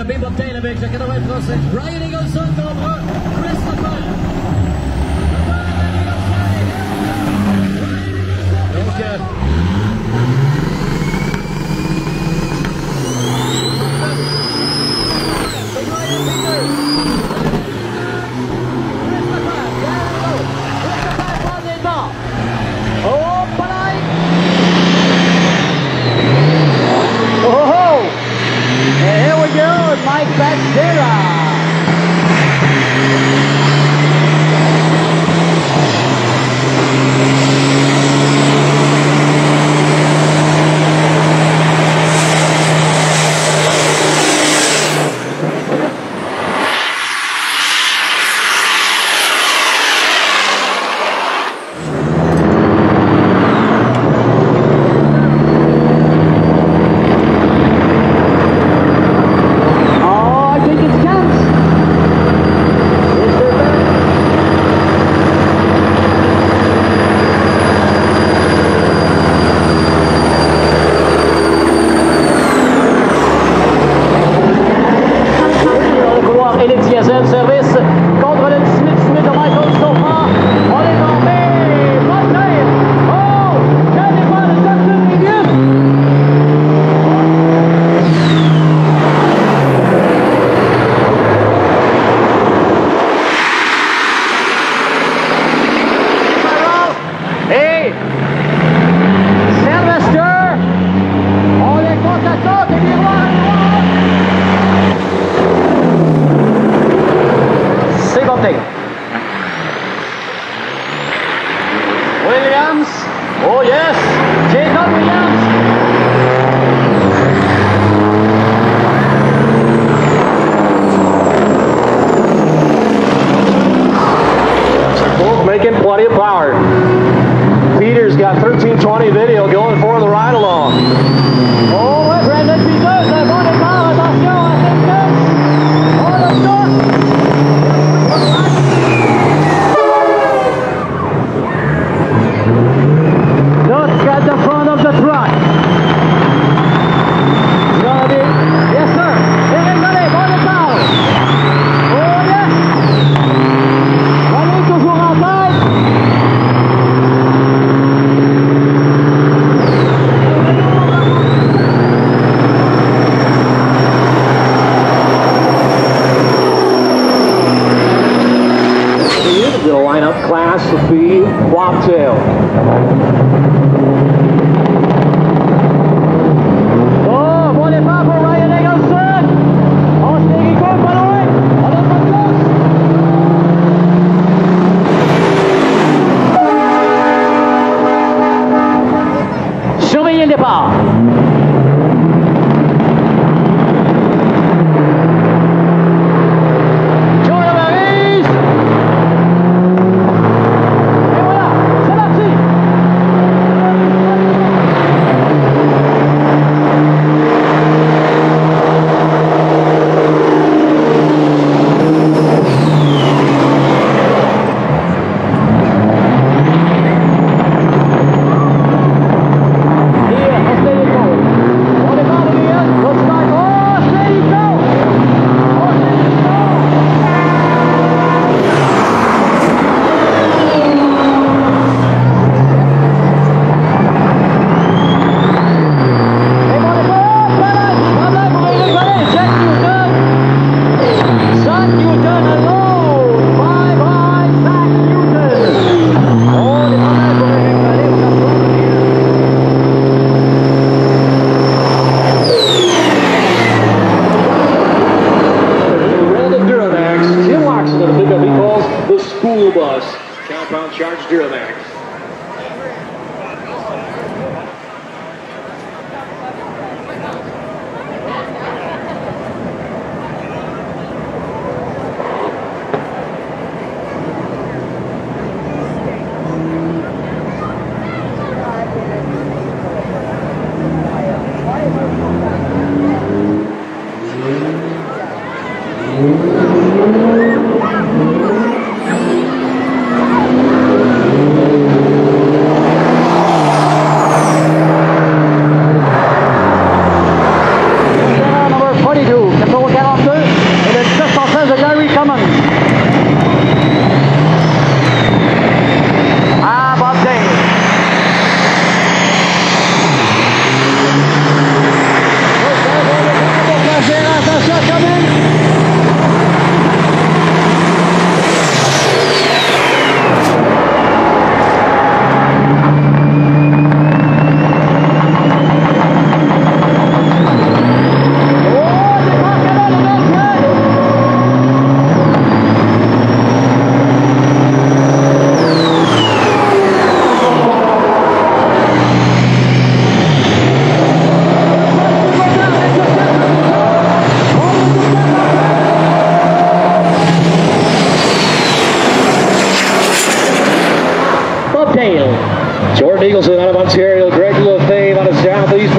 Bebop Tailovic, le 93, Brian Eagleson contre Christopher. Donc, Mike Baxdera. Williams, oh yes, Jacob Williams. Both making plenty of power. Peter's got 1320 video going for the ride along. Oh, ouais, Brandon Peters, le bon départ, attention, à cette course. Oh, le stop. Look at the front of the truck. Yes, sir. Eric Gallet, bon départ. Oh, yes. Gallet toujours en tête. The lineup class would be Bobtail. Oh, bon départ pour Ryan Eagleson. On se les récolte pas loin. On a pas de place. Surveillez le départ. Compound charge Duramax. tail. Jordan Eagleson out of Ontario, Greg Lefebvre out of Southeast